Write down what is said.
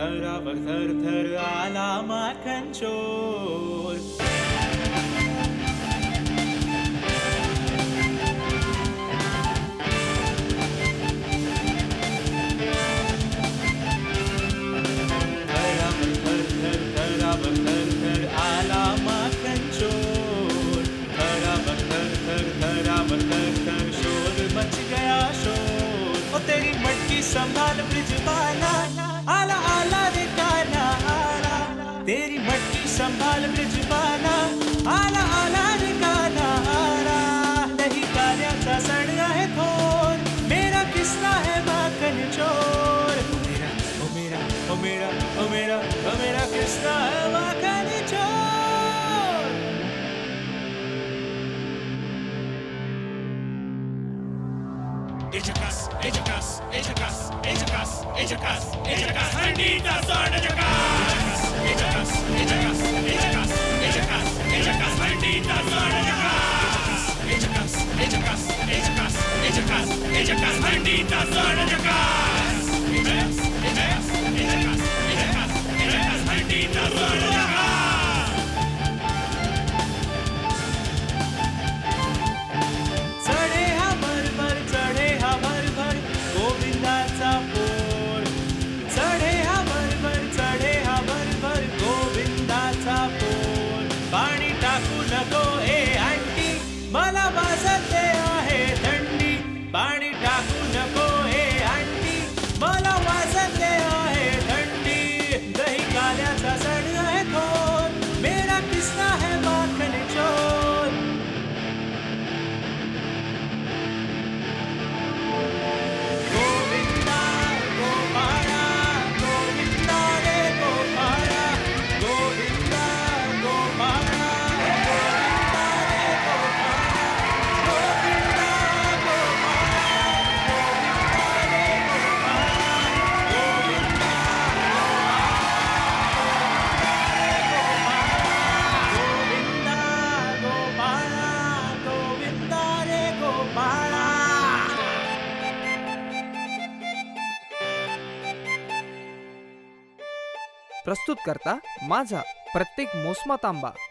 थरावर थर थर आला माखन चोर। थरावर थर थर आला माखन चोर। थरावर थर थर थरावर थर थर शोर मच गया शोर। ओ तेरी मटकी संभाल ब्रिजबाला, आला आला रे काला आला। तेरी मटकी संभाल ब्रिजबाला, आला आला रे काला आला। नहीं कार्याचा सण आहे थोर, मेरा किस्सा है माखन चोर। ओ मेरा ओ मेरा ओ मेरा ओ मेरा किस्सा है माखन चोर। Ejakas, Ejakas, Ejakas, Ejakas, Ejakas, Ejakas, Handita Sort Ejakas, Ejakas, Ejakas, Ejakas, Ejakas, Ejakas, Handita Sort Ejakas, Ejakas, Ejakas, Ejakas, Ejakas, Ejakas, Handita Sort Ejakas, Ejakas, Ejakas, Ejakas, Ejakas, Ejakas, Handita Sort Ejakas. चढे हा भरभर, चढे हा भरभर गोविंदाचा पोर। चढे हा भरभर, चढे हा भरभर गोविंदाचा पोर। पाणी टाकू नको ए आंटी, मला वाजते आहे थंडी। पाणी टाकू नको ए आंटी, मला वाजते आहे थंडी। दही काल्याचा सण आहे थोर, मेरा किस्सा है माखन चोर। गोविंदा गोपाळा, गोविंदा रे गोपाळा। गोविंदा गोपाळा, गोविंदा रे गोपाळा। गोविंदा गोपाळा, गोविंदा रे गोपाळा। गोविंदा गोपाळा, गोविंदा रे गोपाळा। प्रस्तुत करता माझा प्रत्येक मोसमा तांबा।